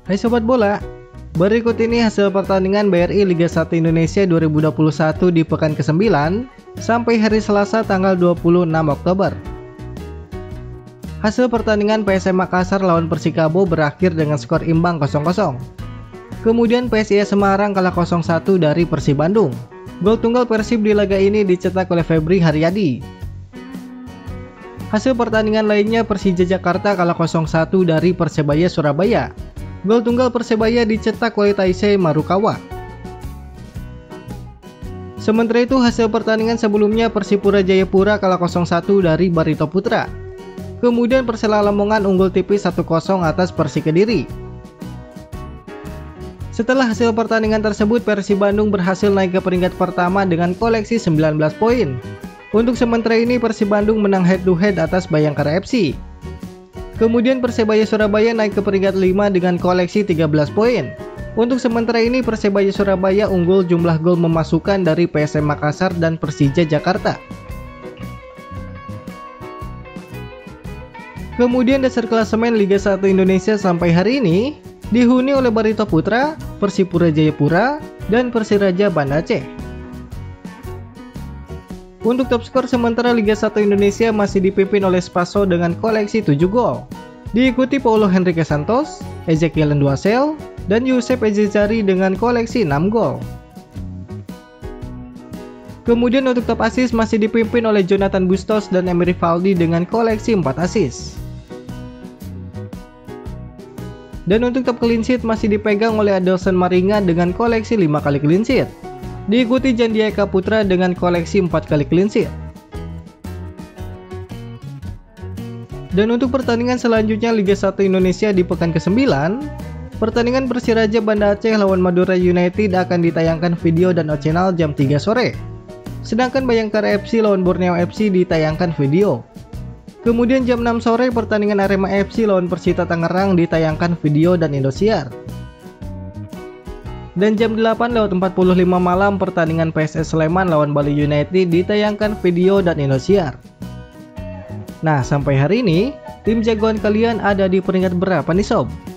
Hai Sobat Bola, berikut ini hasil pertandingan BRI Liga 1 Indonesia 2021 di pekan ke-9 sampai hari Selasa tanggal 26 Oktober. Hasil pertandingan PSM Makassar lawan Persikabo berakhir dengan skor imbang 0-0. Kemudian PSIS Semarang kalah 0-1 dari Persib Bandung. Gol tunggal Persib di laga ini dicetak oleh Febri Haryadi. Hasil pertandingan lainnya Persija Jakarta kalah 0-1 dari Persebaya Surabaya. Gol tunggal Persebaya dicetak oleh Taisei Marukawa. Sementara itu hasil pertandingan sebelumnya Persipura Jayapura kalah 0-1 dari Barito Putra. Kemudian Persela Lamongan unggul tipis 1-0 atas Persik Kediri. Setelah hasil pertandingan tersebut, Persib Bandung berhasil naik ke peringkat pertama dengan koleksi 19 poin. Untuk sementara ini Persib Bandung menang head to head atas Bayangkara FC. Kemudian Persebaya Surabaya naik ke peringkat 5 dengan koleksi 13 poin. Untuk sementara ini Persebaya Surabaya unggul jumlah gol memasukkan dari PSM Makassar dan Persija Jakarta. Kemudian dasar klasemen Liga 1 Indonesia sampai hari ini dihuni oleh Barito Putra, Persipura Jayapura, dan Persiraja Banda Aceh. Untuk top skor sementara Liga 1 Indonesia masih dipimpin oleh Spaso dengan koleksi 7 gol. Diikuti Paulo Henrique Santos, Ezekiel Nduasel, dan Yusef Ejezari dengan koleksi 6 gol. Kemudian untuk top assist masih dipimpin oleh Jonathan Bustos dan Emery Valdi dengan koleksi 4 assist. Dan untuk top clean sheet masih dipegang oleh Adelson Maringa dengan koleksi 5 kali clean sheet. Diikuti Jandia Eka Putra dengan koleksi 4 kali clean sheet. Dan untuk pertandingan selanjutnya Liga 1 Indonesia di pekan ke-9, pertandingan Persiraja Banda Aceh lawan Madura United akan ditayangkan video dan channel jam 3 sore. Sedangkan Bayangkara FC lawan Borneo FC ditayangkan video. Kemudian jam 6 sore pertandingan Arema FC lawan Persita Tangerang ditayangkan video dan Indosiar. Dan jam 8:45 malam pertandingan PSS Sleman lawan Bali United ditayangkan video dan Indosiar. Nah, sampai hari ini tim jagoan kalian ada di peringkat berapa nih sob?